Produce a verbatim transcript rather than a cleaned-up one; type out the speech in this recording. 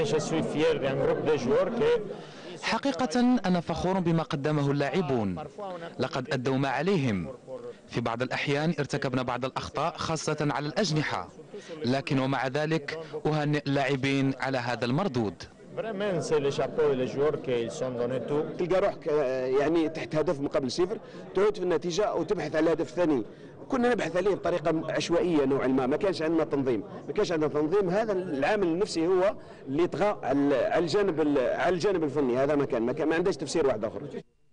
حقيقة أنا فخور بما قدمه اللاعبون، لقد أدوا ما عليهم. في بعض الأحيان ارتكبنا بعض الأخطاء خاصة على الأجنحة، لكن ومع ذلك أهنئ اللاعبين على هذا المردود. تلقى روحك يعني تحت هدف مقابل صفر، تعود في النتيجة وتبحث على الهدف الثاني. كنا نبحث عليه بطريقة عشوائية نوعا ما، ما كانش عندنا تنظيم، ما كانش عندنا تنظيم. هذا العامل النفسي هو اللي طغى على الجانب على الجانب الفني. هذا ما كان ما, كان ما عندهش تفسير واحد آخر.